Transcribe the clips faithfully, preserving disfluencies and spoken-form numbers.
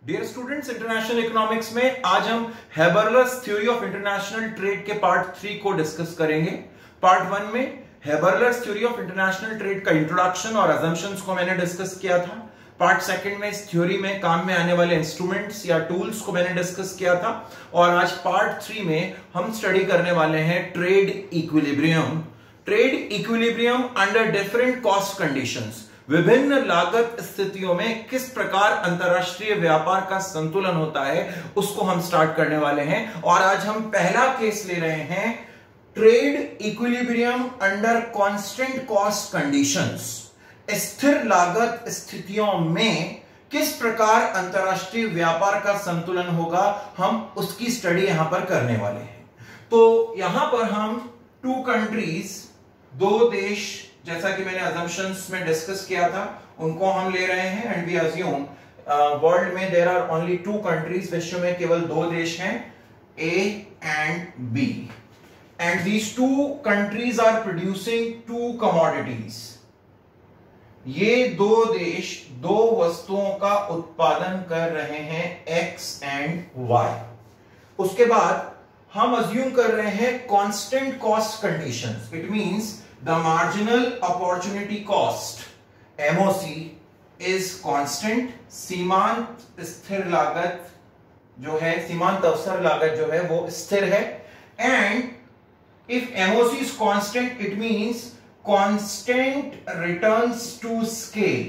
Dear students, international economics में आज हम Haberler's theory of international trade के पार्ट थ्री को डिस्कस करेंगे। पार्ट वन में Haberler's theory of international trade का इंट्रोडक्शन और अजम्पशंस को मैंने डिस्कस किया था। पार्ट सेकंड में इस थ्योरी में काम में आने वाले इंस्ट्रूमेंट्स या टूल्स को मैंने डिस्कस किया था। और आज पार्ट थ्री में हम स्टडी करने वाले हैं trade equilibrium. Trade equilibrium under different cost conditions, विभिन्न लागत स्थितियों में किस प्रकार अंतरराष्ट्रीय व्यापार का संतुलन होता है, उसको हम स्टार्ट करने वाले हैं। और आज हम पहला केस ले रहे हैं, trade equilibrium under constant cost conditions. स्थिर लागत स्थितियों में किस प्रकार अंतरराष्ट्रीय व्यापार का संतुलन होगा, हम उसकी स्टडी यहां पर करने वाले हैं। तो यहां पर हम टू कंट्रीज, दो देश, जैसा कि मैंने assumptions में डिस्कस किया था, उनको हम ले रहे हैं। एंड वी अज्यूम वर्ल्ड में there are only two countries, विश्व में केवल दो देश हैं, A and B, and these two countries are producing two commodities. ये दो देश दो वस्तुओं का उत्पादन कर रहे हैं, एक्स एंड वाई। उसके बाद हम अज्यूम कर रहे हैं constant cost conditions. It means the marginal opportunity cost M O C is constant, सीमांत स्थिर लागत जो है, सीमांत अवसर लागत जो है वो स्थिर है। and if M O C is constant, it means constant returns to scale,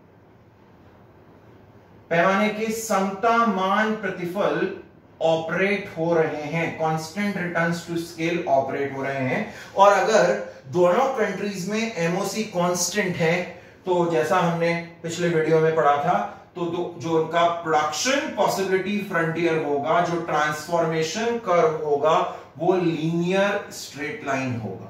पैमाने के समतामान प्रतिफल ऑपरेट हो रहे हैं, constant returns to scale operate हो रहे हैं। और अगर दोनों कंट्रीज में एमओसी कांस्टेंट है, तो जैसा हमने पिछले वीडियो में पढ़ा था, तो जो उनका प्रोडक्शन पॉसिबिलिटी फ्रंटियर होगा, जो ट्रांसफॉर्मेशन कर्व होगा, वो लीनियर स्ट्रेट लाइन होगा,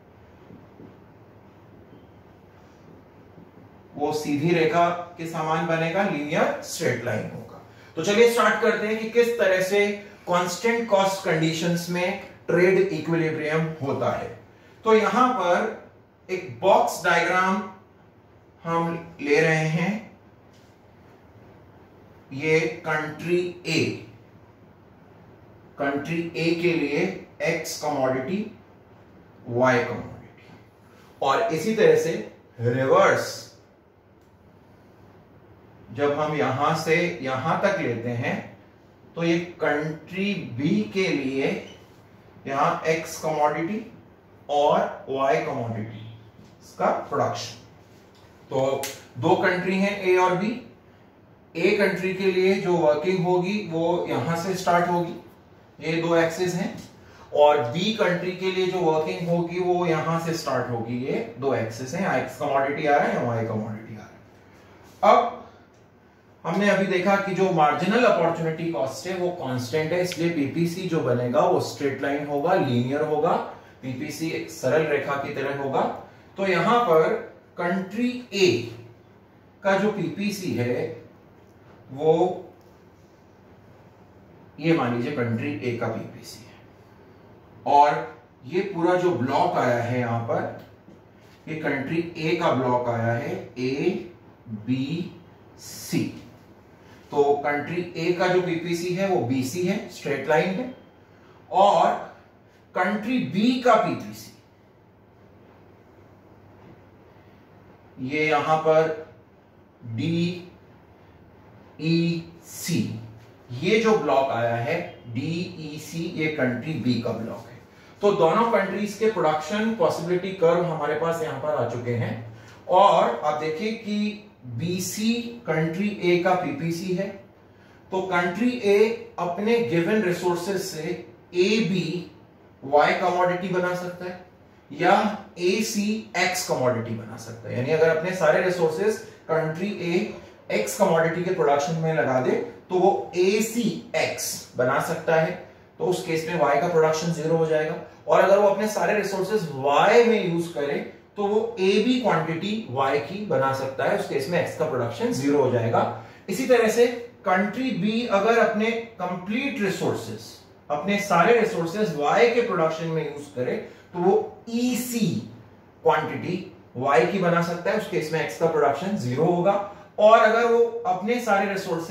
वो सीधी रेखा के समान बनेगा, लीनियर स्ट्रेट लाइन होगा। तो चलिए स्टार्ट करते हैं कि किस तरह से कांस्टेंट कॉस्ट कंडीशंस में ट्रेड इक्विलिब्रियम होता है। तो यहां पर एक बॉक्स डायग्राम हम ले रहे हैं। ये कंट्री ए, कंट्री ए के लिए एक्स कमोडिटी, वाई कमोडिटी, और इसी तरह से रिवर्स जब हम यहां से यहां तक लेते हैं, तो ये कंट्री बी के लिए यहां एक्स कमोडिटी और वाई कमोडिटी इसका प्रोडक्शन। तो दो कंट्री हैं ए और बी। ए कंट्री के लिए जो वर्किंग होगी वो यहां से स्टार्ट होगी, ये दो एक्सिस हैं, और बी कंट्री के लिए जो वर्किंग होगी वो यहां से स्टार्ट होगी, ये दो एक्सिस हैं, एक्स कमोडिटी आ रहा है या वाई कमोडिटी आ रहा है। अब हमने अभी देखा कि जो मार्जिनल अपॉर्चुनिटी कॉस्ट है वो कांस्टेंट है, इसलिए पीपीसी जो बनेगा वो स्ट्रेट लाइन होगा, लीनियर होगा। पीपीसी एक सरल रेखा की तरह होगा। तो यहां पर कंट्री ए का जो पीपीसी है वो, ये मान लीजिए कंट्री ए का पीपीसी है, और ये पूरा जो ब्लॉक आया है यहां पर, ये कंट्री ए का ब्लॉक आया है, ए बी सी। तो कंट्री ए का जो पीपीसी है वो बीसी है, स्ट्रेट लाइन है, और कंट्री बी का पीपीसी ये यहां पर डी ई सी, ये जो ब्लॉक आया है डी ई सी, ये कंट्री बी का ब्लॉक है। तो दोनों कंट्रीज के प्रोडक्शन पॉसिबिलिटी कर्व हमारे पास यहां पर आ चुके हैं। और आप देखिए कि बीसी कंट्री ए का पीपीसी है, तो कंट्री ए अपने गिवन रिसोर्सेज से ए बी वाई कमोडिटी बना सकता है, या ए सी एक्स कमोडिटी बना सकता है। यानी अगर अपने सारे resources country A X commodity के प्रोडक्शन में लगा दे, तो वो ए सी एक्स बना सकता है, तो उस केस में वाई का प्रोडक्शन जीरो हो जाएगा। और अगर वो अपने सारे रिसोर्सेज वाई में यूज करे, तो वो ए बी क्वांटिटी वाई की बना सकता है, उस केस में एक्स का प्रोडक्शन जीरो हो जाएगा। इसी तरह से कंट्री बी अगर अपने कंप्लीट रिसोर्सेज, अपने सारे रिसोर्सेज वाई के प्रोडक्शन में यूज करे, तो वो ई सी क्वांटिटी वाई की बना सकता है, उस केस में एक्स का प्रोडक्शन जीरो होगा। और अगर वो अपने सारे रिसोर्सेज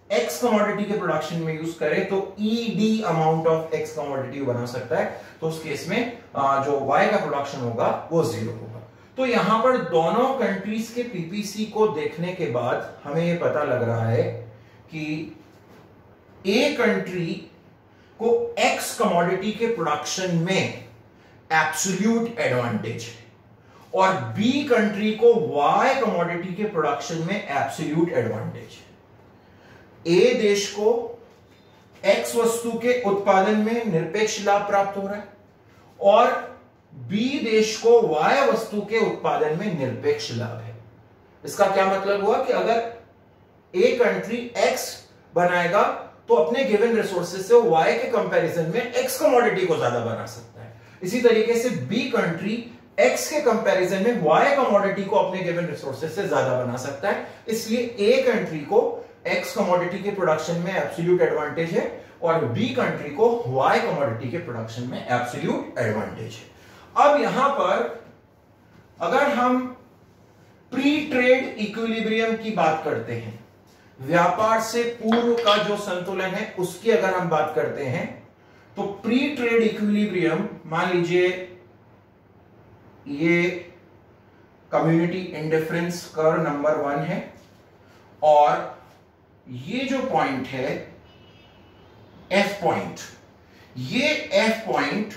एक्स कमोडिटी के प्रोडक्शन में यूज करें तो ED amount of X commodity बना सकता है, तो उस केस में जो वाई का प्रोडक्शन होगा वो जीरो होगा। तो यहां पर दोनों कंट्रीज के पीपीसी को देखने के बाद हमें ये पता लग रहा है कि ए कंट्री को एक्स कमोडिटी के प्रोडक्शन में एब्सोल्यूट एडवांटेज है और बी कंट्री को वाई कमोडिटी के प्रोडक्शन में एब्सोल्यूट एडवांटेज है। ए देश को एक्स वस्तु के उत्पादन में निरपेक्ष लाभ प्राप्त हो रहा है और बी देश को वाई वस्तु के उत्पादन में निरपेक्ष लाभ है। इसका क्या मतलब हुआ कि अगर ए कंट्री एक्स बनाएगा तो अपने गिवन रिसोर्सेज से वाई के कंपैरिजन में एक्स कमोडिटी को ज्यादा बना सकता है। इसी तरीके से बी कंट्री एक्स के कंपैरिजन में वाई कमोडिटी को अपने गिवन रिसोर्सेज से ज्यादा बना सकता है। इसलिए ए कंट्री को एक्स कमोडिटी के प्रोडक्शन में एब्सोल्यूट एडवांटेज है और बी कंट्री को वाई कमोडिटी के प्रोडक्शन में एब्सोल्यूट एडवांटेज है। अब यहां पर अगर हम प्री ट्रेड इक्विलिब्रियम की बात करते हैं, व्यापार से पूर्व का जो संतुलन है उसकी अगर हम बात करते हैं, तो प्री ट्रेड इक्विलिब्रियम मान लीजिए ये community indifference curve number one है और ये जो पॉइंट है एफ पॉइंट, ये एफ पॉइंट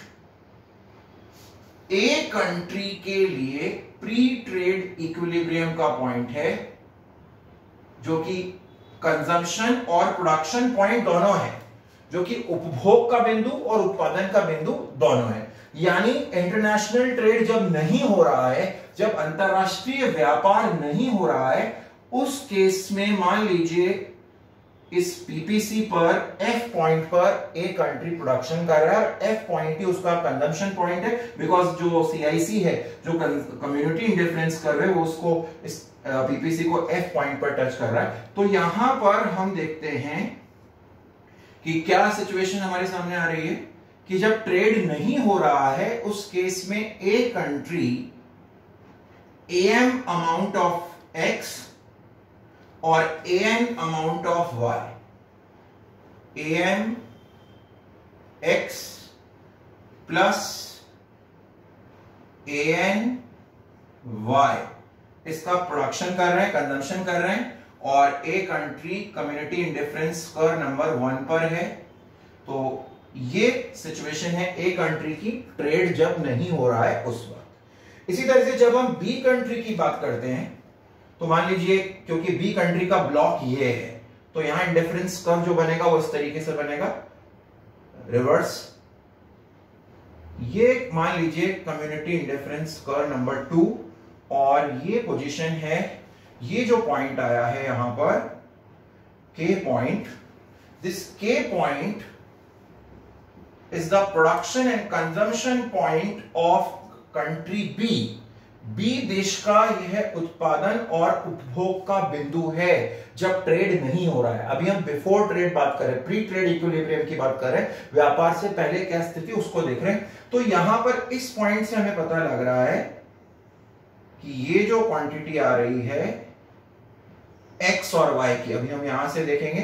ए कंट्री के लिए प्री ट्रेड इक्विलिब्रियम का पॉइंट है, जो कि कंजम्पशन और प्रोडक्शन पॉइंट दोनों है, जो कि उपभोग का बिंदु और उत्पादन का बिंदु दोनों है। यानी इंटरनेशनल ट्रेड जब नहीं हो रहा है, जब अंतरराष्ट्रीय व्यापार नहीं हो रहा है, उस केस में मान लीजिए इस पीपीसी पर एफ पॉइंट पर ए कंट्री प्रोडक्शन कर रहा है और एफ पॉइंट ही उसका कंजम्पशन पॉइंट है, बिकॉज जो सीआईसी है, जो कम्युनिटी इंडिफरेंस कर रहे हैं, वो उसको इस पीपीसी को एफ पॉइंट पर टच कर रहा है। तो यहां पर हम देखते हैं कि क्या सिचुएशन हमारे सामने आ रही है कि जब ट्रेड नहीं हो रहा है उस केस में A country M amount of X और N amount of Y, M X plus N Y इसका प्रोडक्शन कर रहे हैं, कंजम्पशन कर रहे हैं और A country community indifference curve number one पर है। तो ये सिचुएशन है ए कंट्री की, ट्रेड जब नहीं हो रहा है उस वक्त। इसी तरह से जब हम बी कंट्री की बात करते हैं, तो मान लीजिए क्योंकि बी कंट्री का ब्लॉक ये है, तो यहां इंडिफरेंस कर्व जो बनेगा वो इस तरीके से बनेगा, रिवर्स। ये मान लीजिए community indifference curve number two और ये पोजीशन है, ये जो पॉइंट आया है यहां पर K point, this K point is the production and consumption point of country B. B देश का यह उत्पादन और उपभोग का बिंदु है जब ट्रेड नहीं हो रहा है। अभी हम बिफोर ट्रेड बात कर रहे हैं, प्री ट्रेड इक्विलिब्रियम की बात कर रहे हैं, व्यापार से पहले क्या स्थिति उसको देख रहे हैं। तो यहां पर इस पॉइंट से हमें पता लग रहा है कि ये जो क्वांटिटी आ रही है एक्स और वाई की, अभी हम यहां से देखेंगे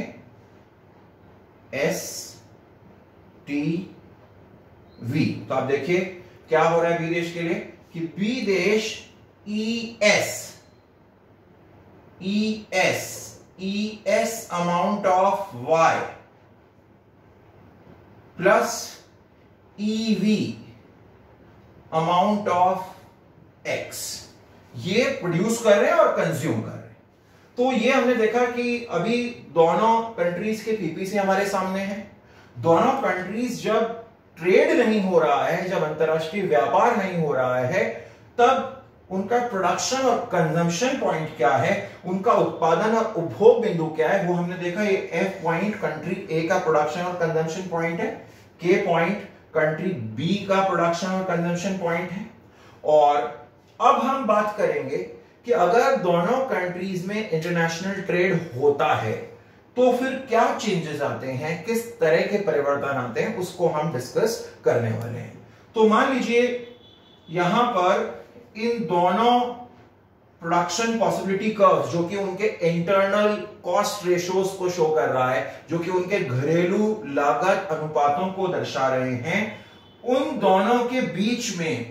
एस टी वी, तो आप देखिए क्या हो रहा है बी देश के लिए कि बी देश E S E S E S amount of Y plus E V amount of X, ये प्रोड्यूस कर रहे हैं और कंज्यूम कर रहे हैं। तो ये हमने देखा कि अभी दोनों कंट्रीज के पीपीसी हमारे सामने हैं। दोनों कंट्रीज जब ट्रेड नहीं हो रहा है, जब अंतरराष्ट्रीय व्यापार नहीं हो रहा है, तब उनका प्रोडक्शन और कंजम्पशन पॉइंट क्या है, उनका उत्पादन और उपभोग बिंदु क्या है, वो हमने देखा। ये एफ पॉइंट कंट्री ए का प्रोडक्शन और कंजम्पशन पॉइंट है, के पॉइंट कंट्री बी का प्रोडक्शन और कंजम्पशन पॉइंट है। और अब हम बात करेंगे कि अगर दोनों कंट्रीज में इंटरनेशनल ट्रेड होता है तो फिर क्या चेंजेस आते हैं, किस तरह के परिवर्तन आते हैं, उसको हम डिस्कस करने वाले हैं। तो मान लीजिए यहां पर इन दोनों प्रोडक्शन पॉसिबिलिटी कर्व जो कि उनके इंटरनल कॉस्ट रेशियोज को शो कर रहा है, जो कि उनके घरेलू लागत अनुपातों को दर्शा रहे हैं, उन दोनों के बीच में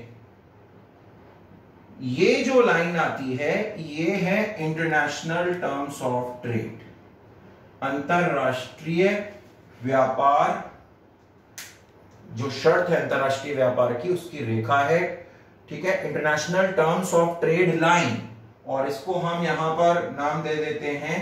ये जो लाइन आती है ये है इंटरनेशनल टर्म्स ऑफ ट्रेड, अंतरराष्ट्रीय व्यापार, जो शर्त है अंतरराष्ट्रीय व्यापार की उसकी रेखा है, ठीक है, international terms of trade line, और इसको हम यहां पर नाम दे देते हैं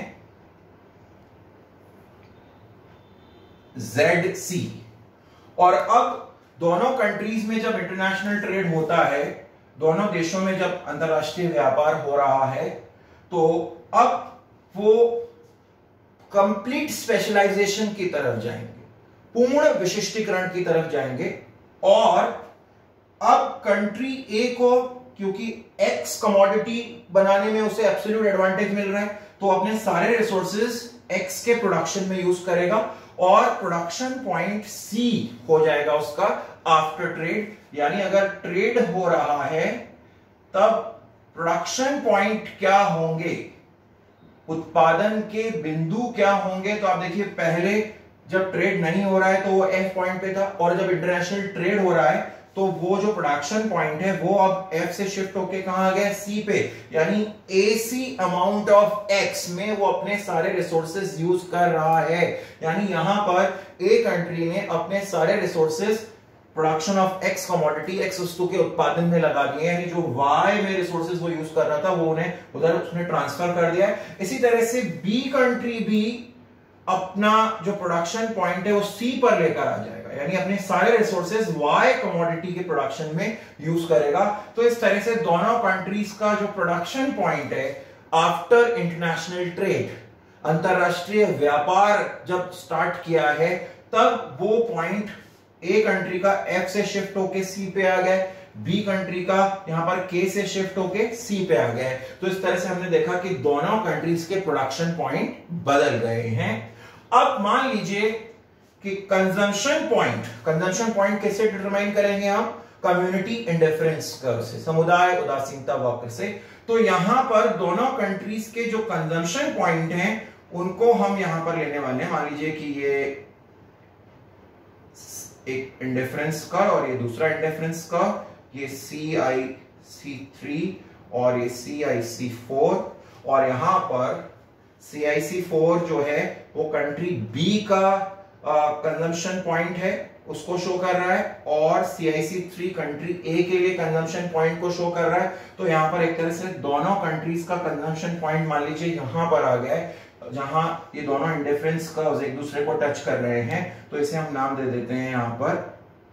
ज़ेड सी। और अब दोनों कंट्रीज में जब इंटरनेशनल ट्रेड होता है, दोनों देशों में जब अंतरराष्ट्रीय व्यापार हो रहा है, तो अब वो कंप्लीट स्पेशलाइजेशन की तरफ जाएंगे, पूर्ण विशिष्टीकरण की तरफ जाएंगे, और अब कंट्री ए को क्योंकि एक्स कमोडिटी बनाने में उसे एब्सोल्यूट एडवांटेज मिल रहा है, तो अपने सारे रिसोर्सेज एक्स के प्रोडक्शन में यूज करेगा, और प्रोडक्शन पॉइंट सी हो जाएगा उसका आफ्टर ट्रेड। यानी अगर ट्रेड हो रहा है तब प्रोडक्शन पॉइंट क्या होंगे, उत्पादन के बिंदु क्या होंगे, तो आप देखिए पहले जब ट्रेड नहीं हो रहा है तो वो एफ पॉइंट पे था, और जब इंटरनेशनल ट्रेड हो रहा है तो वो जो प्रोडक्शन पॉइंट है वो अब एफ से शिफ्ट होके कहां आ गया, सी पे। यानी एसी अमाउंट ऑफ एक्स में वो अपने सारे रिसोर्सेज यूज कर रहा है। यानी यहां पर ए कंट्री ने अपने सारे resources production of X commodity, X वस्तु के उत्पादन में लगा दिए, यानी जो वाई में रिसोर्सेज वो यूज कर रहा था वो उन्हें उधर उसने ट्रांसफर कर दिया है। इसी तरह से बी कंट्री भी अपना जो प्रोडक्शन पॉइंट है वो सी पर लेकर आ जाएगा, यानी अपने सारे रिसोर्सेज वाई कमोडिटी के प्रोडक्शन में यूज करेगा। तो इस तरह से दोनों कंट्रीज का जो प्रोडक्शन पॉइंट है आफ्टर इंटरनेशनल ट्रेड, अंतरराष्ट्रीय व्यापार जब स्टार्ट किया है, तब वो पॉइंट ए कंट्री का एफ से शिफ्ट होके सी पे आ गया, बी कंट्री का यहां पर के से शिफ्ट होके सी पे आ गया है। तो इस तरह से हमने देखा कि दोनों कंट्रीज के प्रोडक्शन पॉइंट बदल गए हैं। अब मान लीजिए कि कंजम्पशन पॉइंट, कंजम्पशन पॉइंट कैसे डिटरमाइन करेंगे हम, कम्युनिटी इंडिफरेंस कर्व से, समुदाय उदासीनता वक्र से। तो यहां पर दोनों कंट्रीज के जो कंजम्पशन पॉइंट हैं उनको हम यहां पर लेने वाले हैं। मान लीजिए कि ये एक इंडिफरेंस कर्व और ये दूसरा इंडिफरेंस कर्व, ये सी आई सी थ्री और ये सी आई सी फोर, और यहां पर सी आई सी फोर जो है वो कंट्री बी का कंजम्पशन पॉइंट है, उसको शो कर रहा है, और सी आई सी थ्री कंट्री ए के लिए कंजम्पशन पॉइंट को शो कर रहा है। तो यहां पर एक तरह से दोनों कंट्रीज का कंजम्पशन पॉइंट मान लीजिए यहां पर आ गया है, जहां ये दोनों इंडिफरेंस कर्व्स एक दूसरे को टच कर रहे हैं। तो इसे हम नाम दे देते हैं यहां पर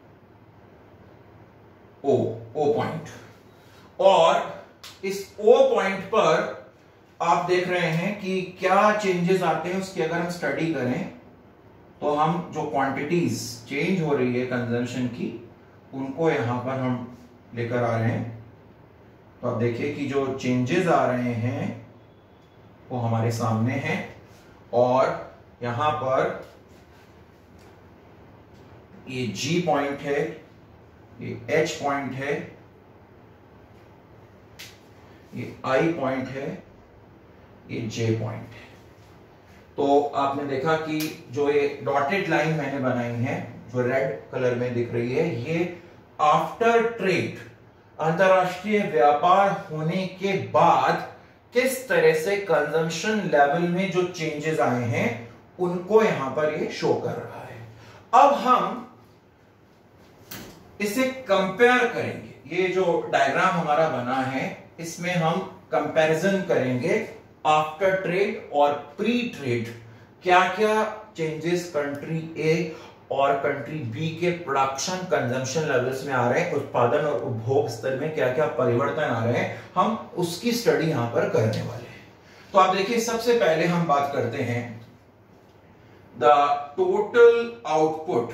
ओ, ओ पॉइंट। और इस ओ पॉइंट पर आप देख रहे हैं कि क्या चेंजेस आते हैं, उसकी अगर हम स्टडी करें तो हम जो क्वांटिटीज चेंज हो रही है कंजम्पशन की, उनको यहां पर हम लेकर आ रहे हैं। तो आप देखिए कि जो चेंजेस आ रहे हैं वो हमारे सामने हैं, और यहां पर ये G पॉइंट है, ये H पॉइंट है, ये I पॉइंट है, ये J पॉइंट है। तो आपने देखा कि जो ये डॉटेड लाइन मैंने बनाई है जो रेड कलर में दिख रही है, ये आफ्टर ट्रेड, अंतरराष्ट्रीय व्यापार होने के बाद किस तरह से कंजम्पशन लेवल में जो चेंजेस आए हैं उनको यहां पर ये शो कर रहा है। अब हम इसे कंपेयर करेंगे। ये जो डायग्राम हमारा बना है इसमें हम कंपैरिजन करेंगे आफ्टर ट्रेड और प्री ट्रेड, क्या क्या चेंजेस कंट्री ए और कंट्री बी के प्रोडक्शन कंजम्पशन लेवल्स में आ रहे हैं, उत्पादन और उपभोग स्तर में क्या क्या परिवर्तन आ रहे हैं, हम उसकी स्टडी यहां पर करने वाले हैं। तो आप देखिए सबसे पहले हम बात करते हैं द टोटल आउटपुट,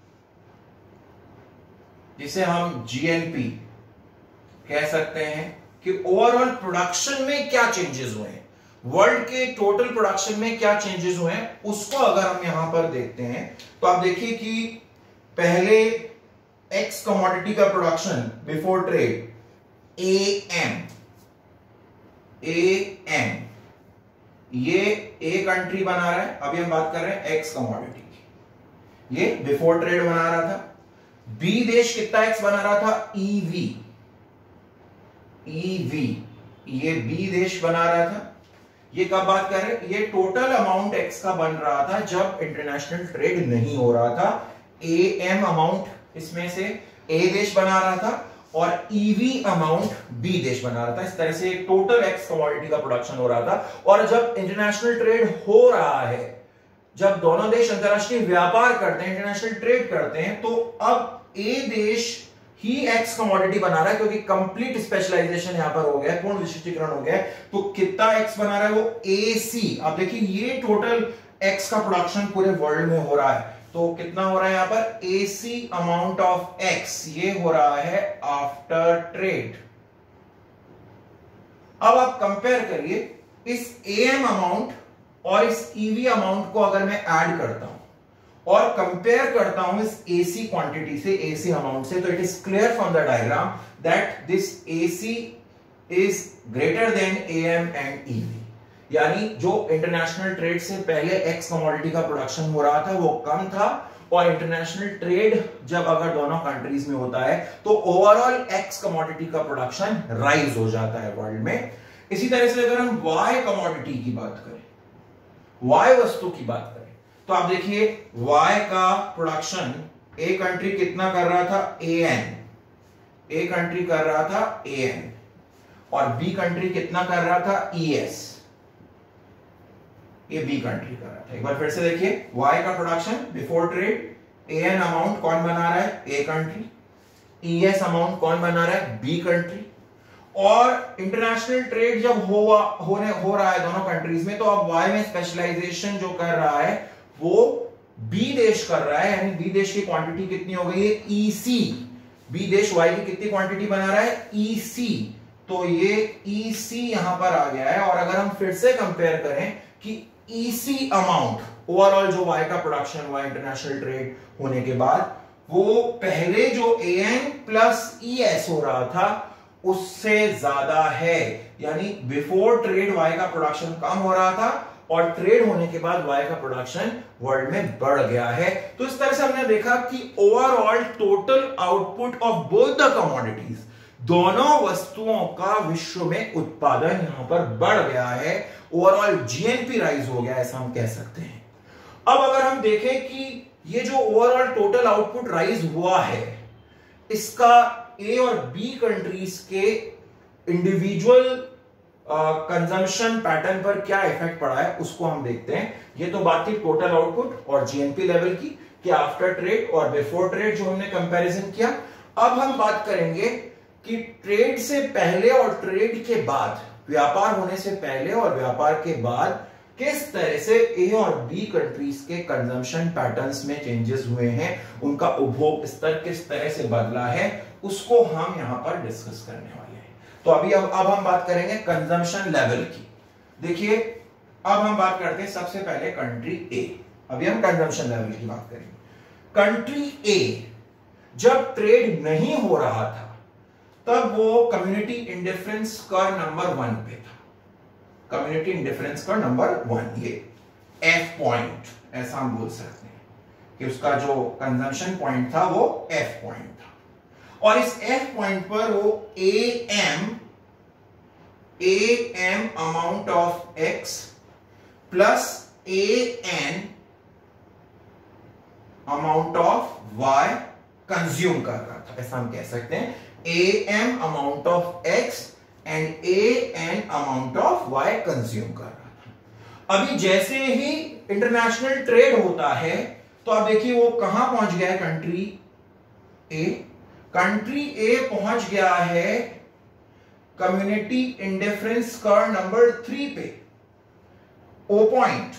जिसे हम जीएनपी कह सकते हैं, कि ओवरऑल प्रोडक्शन में क्या चेंजेस हुए हैं, वर्ल्ड के टोटल प्रोडक्शन में क्या चेंजेस हुए हैं, उसको अगर हम यहां पर देखते हैं तो आप देखिए कि पहले एक्स कमोडिटी का production before trade A M, A M, ये ए कंट्री बना रहा है, अभी हम बात कर रहे हैं एक्स कमोडिटी की, ये बिफोर ट्रेड बना रहा था। बी देश कितना एक्स बना रहा था, ईवी, ईवी ये बी देश बना रहा था। ये कब बात कर रहे हैं, ये टोटल अमाउंट एक्स का बन रहा था जब इंटरनेशनल ट्रेड नहीं हो रहा था। ए एम अमाउंट इसमें से ए देश बना रहा था और ईवी अमाउंट बी देश बना रहा था। इस तरह से टोटल एक्स कमोडिटी का प्रोडक्शन हो रहा था। और जब इंटरनेशनल ट्रेड हो रहा है, जब दोनों देश अंतरराष्ट्रीय व्यापार करते हैं, इंटरनेशनल ट्रेड करते हैं, तो अब ए देश ही एक्स कमोडिटी बना रहा है क्योंकि कंप्लीट स्पेशलाइजेशन यहां पर हो गया, पूर्ण विशिष्टीकरण हो गया। तो कितना एक्स बना रहा है, वो ए सी। अब देखिए ये टोटल एक्स का प्रोडक्शन पूरे वर्ल्ड में हो रहा है, तो कितना हो रहा है यहां पर, A C amount of X, ये हो रहा है आफ्टर ट्रेड। अब आप कंपेयर करिए इस ए एम अमाउंट और इस ईवी अमाउंट को अगर मैं ऐड करता हूं और कंपेयर करता हूं इस एसी क्वांटिटी से, एसी अमाउंट से, तो it is clear from the diagram that this A C is greater than A M and E V. यानी जो इंटरनेशनल ट्रेड से पहले एक्स कमोडिटी का प्रोडक्शन हो रहा था वो कम था, और इंटरनेशनल ट्रेड जब अगर दोनों कंट्रीज में होता है तो ओवरऑल एक्स कमोडिटी का प्रोडक्शन राइज हो जाता है वर्ल्ड में। इसी तरह से अगर हम वाई कमोडिटी की बात करें, वाई वस्तु की बात करें, तो आप देखिए Y का प्रोडक्शन ए कंट्री कितना कर रहा था, ए एन, ए कंट्री कर रहा था ए एन, और बी कंट्री कितना कर रहा था, ई एस, ये बी कंट्री कर रहा था। एक बार फिर से देखिए Y का production before trade A N amount कौन बना रहा है, A country, E S amount कौन बना रहा है, बी कंट्री। और इंटरनेशनल ट्रेड जब हुआ होने हो रहा है दोनों कंट्रीज में, तो अब Y में स्पेशलाइजेशन जो कर रहा है वो बी देश कर रहा है, यानी बी देश की क्वांटिटी कितनी हो गई है, ईसी। बी देश वाई की कितनी क्वांटिटी बना रहा है, ईसी। तो ये ईसी यहां पर आ गया है। और अगर हम फिर से कंपेयर करें कि ईसी अमाउंट ओवरऑल जो वाई का प्रोडक्शन हुआ इंटरनेशनल ट्रेड होने के बाद, वो पहले जो एएन प्लस ईएस हो रहा था उससे ज्यादा है। यानी बिफोर ट्रेड वाई का प्रोडक्शन कम हो रहा था और ट्रेड होने के बाद वाई का प्रोडक्शन वर्ल्ड में बढ़ गया है। तो इस तरह से हमने देखा कि overall total output of both the commodities, दोनों वस्तुओं का विश्व में उत्पादन यहां पर बढ़ गया है। ओवरऑल जीएनपी राइज हो गया, ऐसा हम कह सकते हैं। अब अगर हम देखें कि ये जो ओवरऑल टोटल आउटपुट राइज हुआ है, इसका ए और बी कंट्रीज के इंडिविजुअल कंजम्पशन पैटर्न पर क्या इफेक्ट पड़ा है उसको हम देखते हैं। ये तो बात थी टोटल आउटपुट और जीएनपी लेवल की, कि आफ्टर ट्रेड और बिफोर ट्रेड जो हमने कंपैरिजन किया। अब हम बात करेंगे कि ट्रेड से पहले और ट्रेड के बाद, व्यापार होने से पहले और व्यापार के बाद किस तरह से ए और बी कंट्रीज के कंजम्पशन पैटर्न्स में चेंजेस हुए हैं, उनका उपभोग स्तर किस तरह से बदला है, उसको हम यहां पर डिस्कस करने वाले हैं। तो अभी अब अब हम बात करेंगे कंजम्पशन लेवल की। देखिए अब हम बात करते हैं सबसे पहले कंट्री ए। अभी हम कंजम्पशन लेवल की बात करेंगे। कंट्री ए जब ट्रेड नहीं हो रहा था तब वो कम्युनिटी इंडिफरेंस का नंबर वन पे था। कम्युनिटी इंडिफरेंस का नंबर वन, ये एफ पॉइंट ऐसा हम बोल सकते हैं कि उसका जो कंजम्पशन पॉइंट था वो एफ पॉइंट था। और इस एफ पॉइंट पर वो A M A M amount of X plus A N amount of Y consume कर रहा था, ऐसा हम कह सकते हैं। A M amount of X and A N amount of Y consume कर रहा था। अभी जैसे ही इंटरनेशनल ट्रेड होता है तो आप देखिए वो कहां पहुंच गया है, कंट्री ए। कंट्री ए पहुंच गया है community indifference curve number three पे, ओ पॉइंट।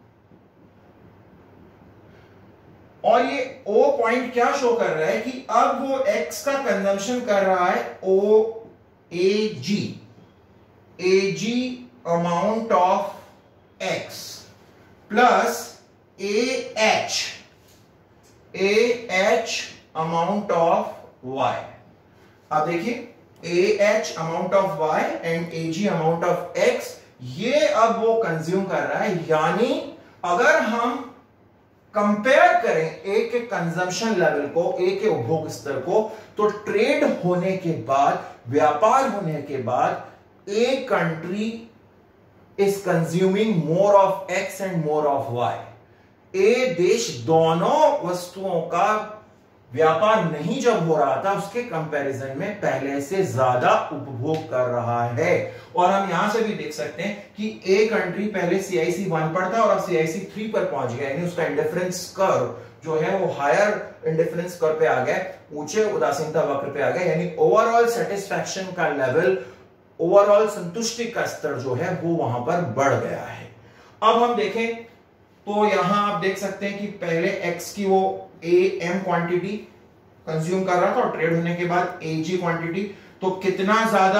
और ये ओ पॉइंट क्या शो कर रहा है कि अब वो एक्स का कंजम्पशन कर रहा है O A G, A G amount of X plus A H, A H amount of Y. अब देखिए A H amount of Y and A G amount of X, ये अब वो कंज्यूम कर रहा है। यानी अगर हम कंपेयर करें ए के कंजम्पशन लेवल को, ए के उपभोग स्तर को, तो ट्रेड होने के बाद, व्यापार होने के बाद A country is consuming more of X and more of Y. A देश दोनों वस्तुओं का व्यापार नहीं जब हो रहा था उसके कंपैरिजन में पहले से ज्यादा उपभोग कर रहा है। और हम यहां से भी देख सकते हैं कि ए कंट्री पहले सीआईसी वन पर था और अब सीआईसी थ्री पर पहुंच गया, यानी उसका इंडिफरेंस कर्व जो है वो हायर इंडिफरेंस कर्व पे आ गया, ऊंचे उदासीनता वक्र पे आ गया, यानी ओवरऑल सेटिस्फैक्शन का लेवल, ओवरऑल संतुष्टि का स्तर जो है वो वहां पर बढ़ गया है। अब हम देखें तो यहां आप देख सकते हैं कि पहले एक्स की वो ए एम क्वांटिटी कंज्यूम कर रहा था और ट्रेड होने के बाद ए जी क्वांटिटी, तो कितना ज्यादा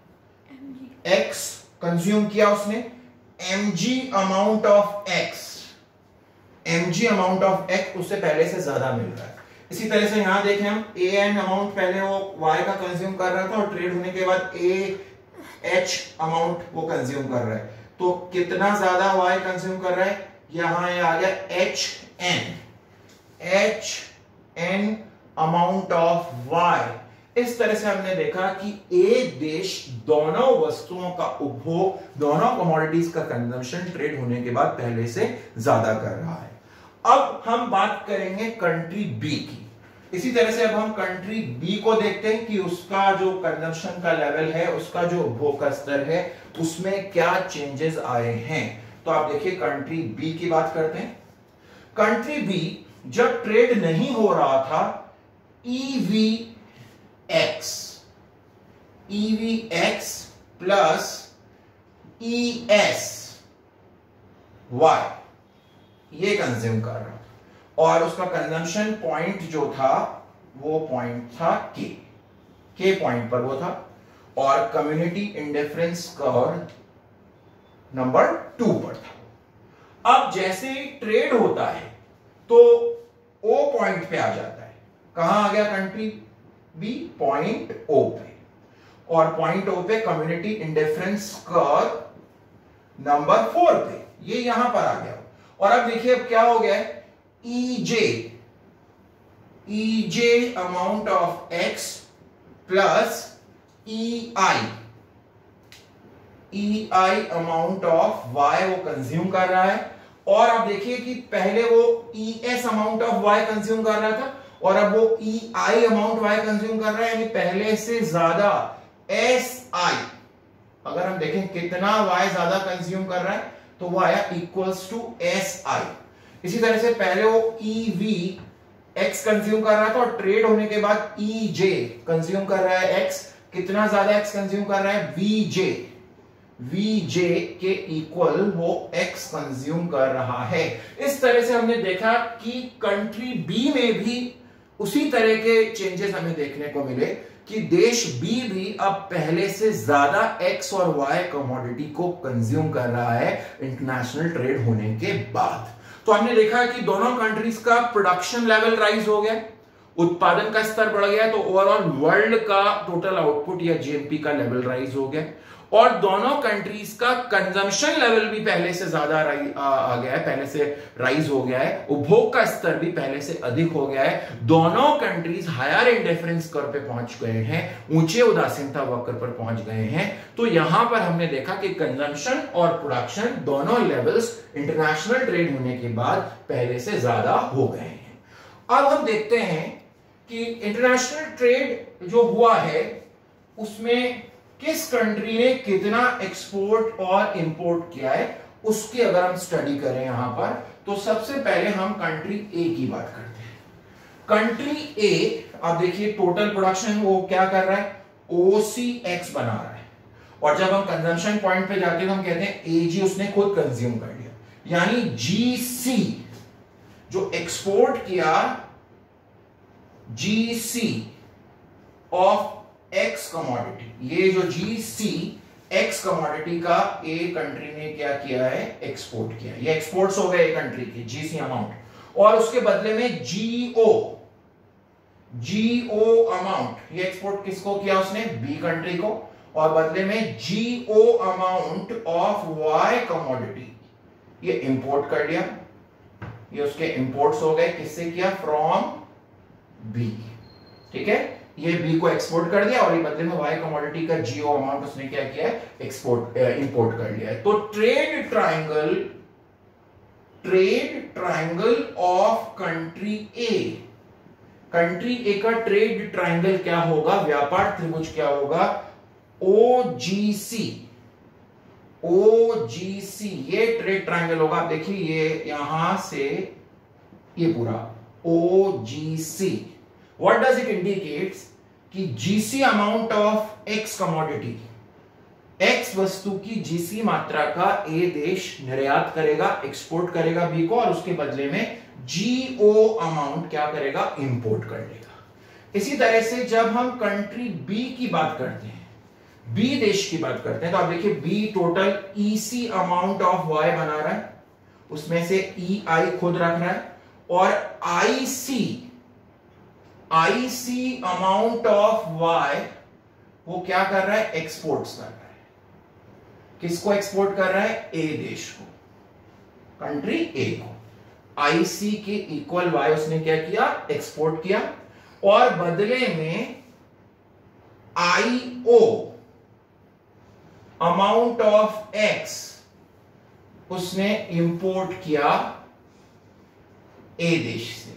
एक्स कंज्यूम किया उसने, M G amount of X, M G amount of X उससे पहले से ज्यादा मिल रहा है। इसी तरह से यहां देखें हम ए एन अमाउंट पहले वो वाई का कंज्यूम कर रहा था और ट्रेड होने के बाद ए एच अमाउंट वो कंज्यूम कर रहा है, तो कितना ज्यादा वाई कंज्यूम कर रहा है, यहां ये आ गया H N, H N amount of Y. इस तरह से हमने देखा कि एक देश दोनों वस्तुओं का उपभोग, दोनों कमोडिटीज का कंजम्पशन ट्रेड होने के बाद पहले से ज्यादा कर रहा है। अब हम बात करेंगे कंट्री बी की। इसी तरह से अब हम कंट्री बी को देखते हैं कि उसका जो कंजम्पशन का लेवल है, उसका जो उपभोग का स्तर है, उसमें क्या चेंजेस आए हैं। तो आप देखिए कंट्री बी की बात करते हैं। कंट्री बी जब ट्रेड नहीं हो रहा था, E V X, E V X plus E S Y ये कंज्यूम कर रहा था और उसका कंजम्पशन पॉइंट जो था वो पॉइंट था के, के पॉइंट पर वो था और community indifference curve number two पर था। अब जैसे ही ट्रेड होता है तो ओ पॉइंट पे आ जाता है। कहां आ गया कंट्री बी, पॉइंट ओ पे, और पॉइंट ओ पे community indifference curve number four पे, ये यहां पर आ गया। और अब देखिए अब क्या हो गया है, E J, E J amount of X plus E I, E I amount of Y वो कंज्यूम कर रहा है। और आप देखिए कि पहले वो E S amount of Y consume कर रहा था और अब वो E I amount Y consume कर रहा है, यानी पहले से ज्यादा एस आई। अगर हम देखें कितना वाई ज्यादा कंज्यूम कर रहा है तो वो आया इक्वल्स टू एस आई। इसी तरह से पहले वो ई वी एक्स कंज्यूम कर रहा था और ट्रेड होने के बाद ई जे कंज्यूम कर रहा है एक्स, कितना ज्यादा एक्स कंज्यूम कर रहा है, वी जे, वी जे के इक्वल वो एक्स कंज्यूम कर रहा है। इस तरह से हमने देखा कि कंट्री बी में भी उसी तरह के चेंजेस हमें देखने को मिले कि देश बी भी अब पहले से ज्यादा एक्स और वाई कमोडिटी को कंज्यूम कर रहा है इंटरनेशनल ट्रेड होने के बाद। तो हमने देखा कि दोनों कंट्रीज का प्रोडक्शन लेवल राइज हो गया, उत्पादन का स्तर बढ़ गया, तो ओवरऑल वर्ल्ड का टोटल आउटपुट या जीएमपी का लेवल राइज हो गया और दोनों कंट्रीज का कंजम्पशन लेवल भी पहले से ज्यादा आ, आ गया है, पहले से राइज हो गया है, उपभोग का स्तर भी पहले से अधिक हो गया है। दोनों कंट्रीज हायर इंडिफरेंस कर्व पे पहुंच गए हैं, ऊंचे उदासीनता वक्र पर पहुंच गए हैं। तो यहां पर हमने देखा कि कंजम्पशन और प्रोडक्शन दोनों लेवल्स इंटरनेशनल ट्रेड होने के बाद पहले से ज्यादा हो गए हैं। अब हम देखते हैं कि इंटरनेशनल ट्रेड जो हुआ है उसमें किस कंट्री ने कितना एक्सपोर्ट और इंपोर्ट किया है, उसकी अगर हम स्टडी करें यहां पर, तो सबसे पहले हम कंट्री ए की बात करते हैं। कंट्री ए, आप देखिए टोटल प्रोडक्शन वो क्या कर रहा है, ओ सी एक्स बना रहा है और जब हम कंजम्पशन पॉइंट पे जाते हैं तो हम कहते हैं ए जी उसने खुद कंज्यूम कर लिया, यानी जी सी जो एक्सपोर्ट किया, G C of X commodity, ये जो जी सी एक्स कमोडिटी का ए कंट्री ने क्या किया है, एक्सपोर्ट किया। ये एक्सपोर्ट्स हो गए ए कंट्री की जी सी अमाउंट, और उसके बदले में जी ओ, जीओ अमाउंट, ये एक्सपोर्ट किसको किया उसने, बी कंट्री को, और बदले में G O amount of Y commodity ये इंपोर्ट कर लिया, ये उसके इंपोर्ट्स हो गए, किससे किया, फ्रॉम बी, ठीक है, ये बी को एक्सपोर्ट कर दिया और ये बदले में वाई कमोडिटी का जीओ अमाउंट उसने क्या किया है, एक्सपोर्ट इंपोर्ट कर लिया है। तो trade triangle, trade triangle of country A, country A का ट्रेड ट्रायंगल क्या होगा, व्यापार त्रिभुज क्या होगा, ओ जी सी, ओ जी सी, ये ट्रेड ट्रायंगल होगा। आप देखिए ये यहां से ये पूरा O G C, what does it indicates कि G C amount of X commodity, X वस्तु की जीसी मात्रा का ए देश निर्यात करेगा, एक्सपोर्ट करेगा बी को, और उसके बदले में जीओ अमाउंट क्या करेगा, इंपोर्ट कर लेगा। इसी तरह से जब हम कंट्री बी की बात करते हैं, बी देश की बात करते हैं, तो आप देखिए B total E C amount of Y बना रहा है, उसमें से ई आई खुद रख रहा है, और I C, I C amount of Y वो क्या कर रहा है, एक्सपोर्ट्स कर रहा है, किसको एक्सपोर्ट कर रहा है, ए देश को, कंट्री ए को, आईसी के इक्वल वाई उसने क्या किया, एक्सपोर्ट किया, और बदले में आईओ अमाउंट ऑफ एक्स उसने इंपोर्ट किया ए देश से,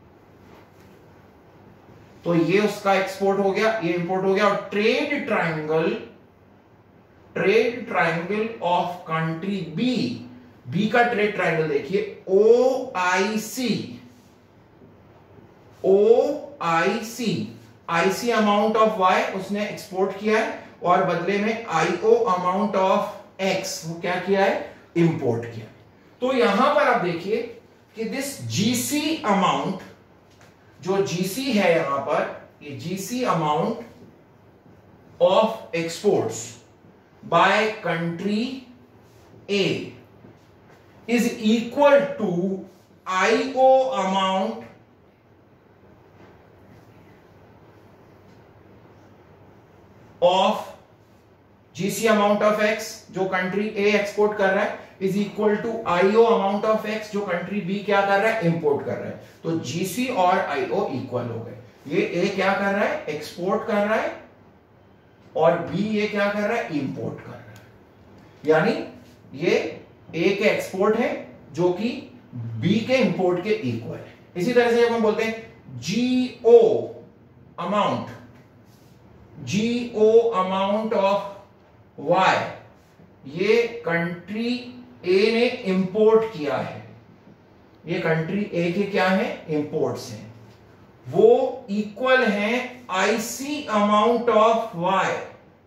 तो ये उसका एक्सपोर्ट हो गया, ये इंपोर्ट हो गया, और trade triangle, trade triangle of country B, B का ट्रेड ट्रायंगल देखिए, O I C, O I C, I C amount of Y उसने एक्सपोर्ट किया है, और बदले में आईओ अमाउंट ऑफ एक्स वो क्या किया है, इंपोर्ट किया। तो यहां पर आप देखिए कि दिस जीसी अमाउंट, जो जीसी है यहां पर, ये G C amount of exports by country A is equal to I O amount of G C amount of X जो कंट्री A एक्सपोर्ट कर रहा है is equal to I O amount of X जो country B क्या कर रहा है, import कर रहा है। तो G C और I O इक्वल हो गए, ये A क्या कर रहा है, एक्सपोर्ट कर रहा है, और B ये क्या कर रहा है, इंपोर्ट कर रहा है, यानी ये ए के एक्सपोर्ट है जो कि बी के इंपोर्ट के इक्वल है। इसी तरह से जब हम बोलते हैं G O amount, G O amount of Y, ये कंट्री ए ने इंपोर्ट किया है, ये कंट्री ए के क्या है, इंपोर्ट्स हैं, वो इक्वल हैं आईसी अमाउंट ऑफ वाई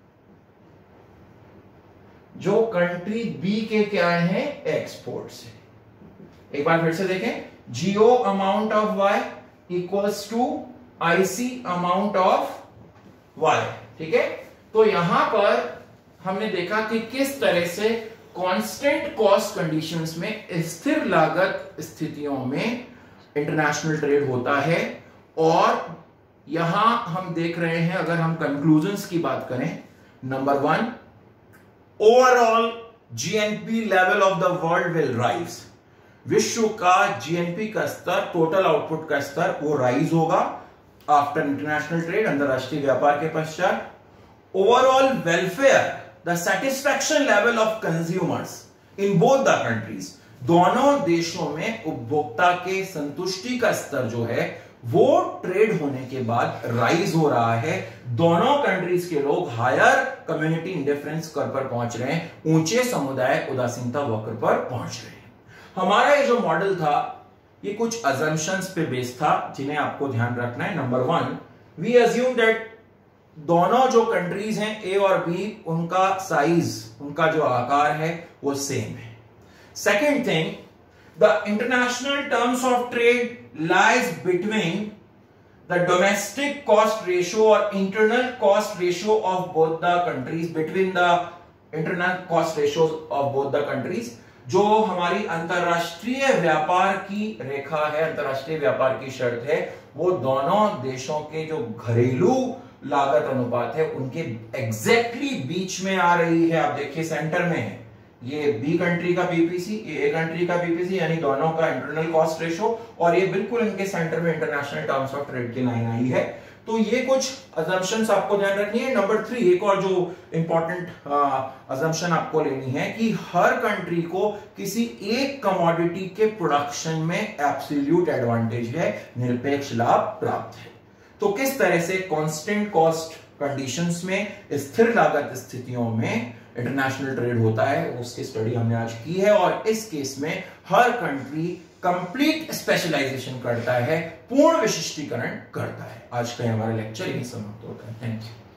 जो कंट्री बी के क्या है, एक्सपोर्ट से। एक बार फिर से देखें, G O amount of Y equals to I C amount of Y, ठीक है। तो यहां पर हमने देखा कि किस तरह से कांस्टेंट कॉस्ट कंडीशंस में, स्थिर लागत स्थितियों में इंटरनेशनल ट्रेड होता है, और यहां हम देख रहे हैं, अगर हम कंक्लूजन्स की बात करें, number one, overall GNP level of the world will rise, विश्व का जीएनपी का स्तर, टोटल आउटपुट का स्तर वो राइज होगा आफ्टर इंटरनेशनल ट्रेड, अंतरराष्ट्रीय व्यापार के पश्चात। Overall welfare, the satisfaction level of consumers in both the countries, दोनों देशों में उपभोक्ता के संतुष्टि का स्तर जो है वो ट्रेड होने के बाद राइज हो रहा है। दोनों कंट्रीज के लोग हायर कम्युनिटी इंडिफरेंस कर पर पहुंच रहे हैं, ऊंचे समुदाय उदासीनता वक्र पर पहुंच रहे हैं। हमारा ये जो मॉडल था ये कुछ अजम्पशंस पे बेस्ड था जिन्हें आपको ध्यान रखना है। Number one, we assume that दोनों जो कंट्रीज हैं ए और बी, उनका साइज, उनका जो आकार है वो सेम है। Second thing, the international terms of trade lies between the domestic cost ratio or internal cost ratio of both the countries, between the internal cost ratios of both the countries. जो हमारी अंतरराष्ट्रीय व्यापार की रेखा है, अंतरराष्ट्रीय व्यापार की शर्त है, वो दोनों देशों के जो घरेलू लागत अनुपात है उनके एग्जैक्टली बीच में आ रही है। आप देखिए सेंटर में है, ये बी कंट्री का बीपीसी, ये ए कंट्री का बीपीसी, यानी दोनों का इंटरनल कॉस्ट रेशो, और ये बिल्कुल इनके सेंटर में इंटरनेशनल टर्म्स ऑफ ट्रेड की लाइन आई है। तो ये कुछ अजम्पशंस आपको ध्यान रखनी है। नंबर थ्री, एक और जो इंपॉर्टेंट अजम्पशन आपको लेनी है कि हर कंट्री को किसी एक कमोडिटी के प्रोडक्शन में एब्सोल्यूट एडवांटेज है, निरपेक्ष लाभ प्राप्त है। तो किस तरह से कांस्टेंट कॉस्ट कंडीशंस में, स्थिर लागत स्थितियों में इंटरनेशनल ट्रेड होता है, उसकी स्टडी हमने आज की है। और इस केस में हर कंट्री कंप्लीट स्पेशलाइजेशन करता है, पूर्ण विशिष्टीकरण करता है। आज का हमारा लेक्चर यही समाप्त होता है। Thank you.